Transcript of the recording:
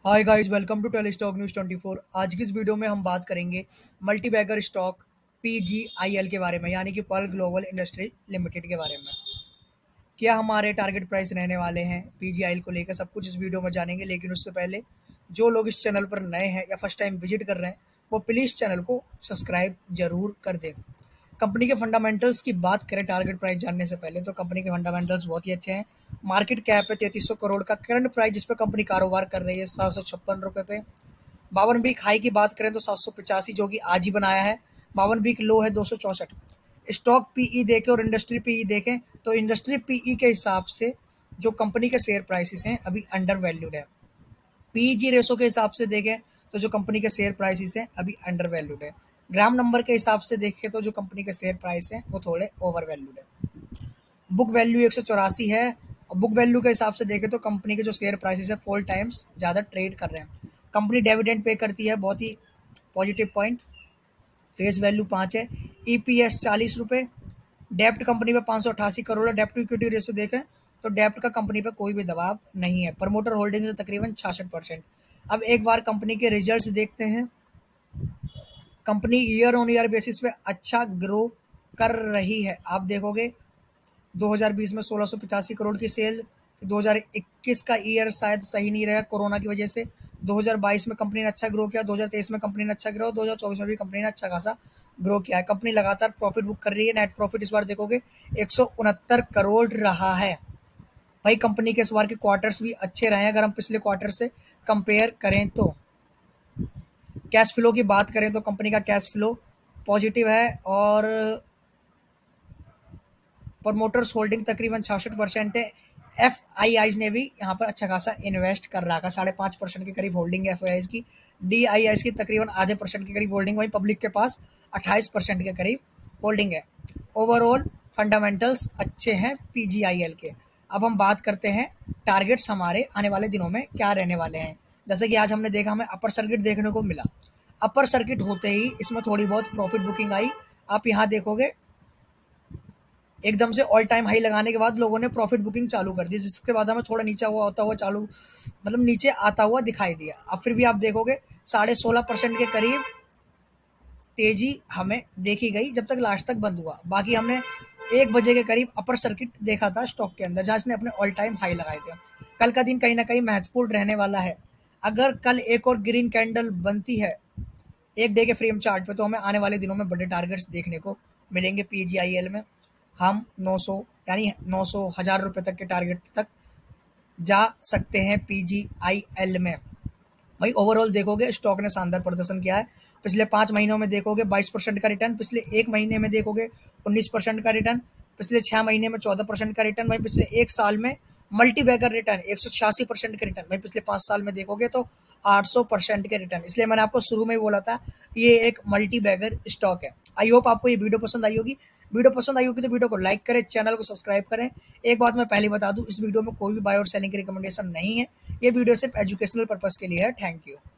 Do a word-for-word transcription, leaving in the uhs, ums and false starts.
Hi guys, welcome to tele stock news twenty four. आज की इस वीडियो में हम बात करेंगे मल्टी बैगर स्टॉक पीजीआईएल के बारे में, यानी कि पर्ल ग्लोबल इंडस्ट्री लिमिटेड के बारे में। क्या हमारे टारगेट प्राइस रहने वाले हैं पीजीआईएल को लेकर, सब कुछ इस वीडियो में जानेंगे। लेकिन उससे पहले जो लोग इस चैनल पर नए हैं या फर्स्ट टाइम विजिट कर रहे हैं वो प्लीज़ चैनल को सब्सक्राइब जरूर कर दें। कंपनी के फंडामेंटल्स की बात करें टारगेट प्राइस जानने से पहले, तो कंपनी के फंडामेंटल्स बहुत ही अच्छे हैं। मार्केट कैप है तैंतीस सौ करोड़ का। करंट प्राइस जिस पे कंपनी कारोबार कर रही है सात सौ छप्पन रुपये पे। बावन वीक हाई की बात करें तो सात सौ पचासी, जो कि आज ही बनाया है। बावन वीक लो है दो सौ चौसठ। स्टॉक पीई देखें और इंडस्ट्री पीई देखें तो इंडस्ट्री पीई के हिसाब से जो कंपनी के शेयर प्राइसेस हैं अभी अंडर वैल्यूड है। पीईजी रेशो के हिसाब से देखें तो जो कंपनी के शेयर प्राइसेस हैं अभी अंडर वैल्यूड है। ग्राम नंबर के हिसाब से देखें तो जो कंपनी के शेयर प्राइस हैं वो थोड़े ओवर वैल्यूड है। बुक वैल्यू एक सौ चौरासी है और बुक वैल्यू के हिसाब से देखें तो कंपनी के जो शेयर प्राइसेस है फोर टाइम्स ज़्यादा ट्रेड कर रहे हैं। कंपनी डिविडेंड पे करती है, बहुत ही पॉजिटिव पॉइंट। फेस वैल्यू पाँच है। ईपीएस चालीस रुपये। डेप्ट कंपनी पे पाँच सौ अट्ठासी करोड़ है। डेप्ट टू इक्विटी रेशियो देखें तो डेप्ट का कंपनी पे कोई भी दबाव नहीं है। प्रमोटर होल्डिंग से तकरीबन छियासठ परसेंट। अब एक बार कंपनी के रिजल्ट्स देखते हैं। Company year on year basis पे अच्छा ग्रो कर रही है। आप देखोगे दो हज़ार बीस में सोलह सौ पचासी करोड़ की सेल। दो हज़ार इक्कीस का ईयर शायद सही नहीं रहा कोरोना की वजह से। दो हज़ार बाईस में कंपनी ने अच्छा ग्रो किया। दो हज़ार तेईस में कंपनी ने अच्छा ग्रो। दो हज़ार चौबीस में भी कंपनी ने अच्छा खासा ग्रो किया है। कंपनी लगातार प्रॉफिट बुक कर रही है। नेट प्रॉफिट इस बार देखोगे एक सौ उनहत्तर करोड़ रहा है। भाई कंपनी के इस बार के क्वार्टर्स भी अच्छे रहे हैं अगर हम पिछले क्वार्टर से कंपेयर करें तो। कैश फ्लो की बात करें तो कंपनी का कैश फ्लो पॉजिटिव है और प्रमोटर्स होल्डिंग तकरीबन छियासठ परसेंट है। एफ आई आईज ने भी यहाँ पर अच्छा खासा इन्वेस्ट कर रहा है। साढ़े पाँच परसेंट के करीब होल्डिंग है एफ आई आईज की। डी आई आईज की तकरीबन आधे परसेंट के करीब होल्डिंग। वहीं पब्लिक के पास अट्ठाईस परसेंट के करीब होल्डिंग है। ओवरऑल फंडामेंटल्स अच्छे हैं पीजीआईएल के। अब हम बात करते हैं टारगेट्स हमारे आने वाले दिनों में क्या रहने वाले हैं। जैसे कि आज हमने देखा, हमें अपर सर्किट देखने को मिला। अपर सर्किट होते ही इसमें थोड़ी बहुत प्रॉफिट बुकिंग आई। आप यहाँ देखोगे एकदम से ऑल टाइम हाई लगाने के बाद लोगों ने प्रॉफिट बुकिंग चालू कर दी, जिसके बाद हमें थोड़ा नीचे हुआ होता हुआ चालू मतलब नीचे आता हुआ दिखाई दिया। अब फिर भी आप देखोगे साढ़े सोलह परसेंट के करीब तेजी हमें देखी गई जब तक लास्ट तक बंद हुआ। बाकी हमने एक बजे के करीब अपर सर्किट देखा था स्टॉक के अंदर, जहाँ इसने अपने ऑल टाइम हाई लगाए थे। कल का दिन कहीं ना कहीं महत्वपूर्ण रहने वाला है। अगर कल एक और ग्रीन कैंडल बनती है एक डे के फ्रेम चार्ट पे, तो हमें आने वाले दिनों में बड़े टारगेट्स देखने को मिलेंगे पीजीआईएल में। हम नौ सौ यानी नौ सौ हज़ार रुपये तक के टारगेट तक जा सकते हैं पीजीआईएल में। भाई ओवरऑल देखोगे स्टॉक ने शानदार प्रदर्शन किया है। पिछले पाँच महीनों में देखोगे बाईस परसेंट का रिटर्न। पिछले एक महीने में देखोगे उन्नीस परसेंट का रिटर्न। पिछले छः महीने में चौदह परसेंट का रिटर्न। भाई पिछले एक साल में मल्टी बैगर रिटर्न एक सौ छियासी परसेंट के रिटर्न। भाई पिछले पाँच साल में देखोगे तो आठ सौ परसेंट के रिटर्न। इसलिए मैंने आपको शुरू में ही बोला था ये एक मल्टी बैगर स्टॉक है। आई होप आपको ये वीडियो पसंद आई होगी। वीडियो पसंद आई होगी तो वीडियो को लाइक करें, चैनल को सब्सक्राइब करें। एक बात मैं पहले बता दूं, इस वीडियो में कोई भी बाय और सेलिंग की रिकमेंडेशन नहीं है। ये वीडियो सिर्फ एजुकेशनल पर्पस के लिए है। Thank you.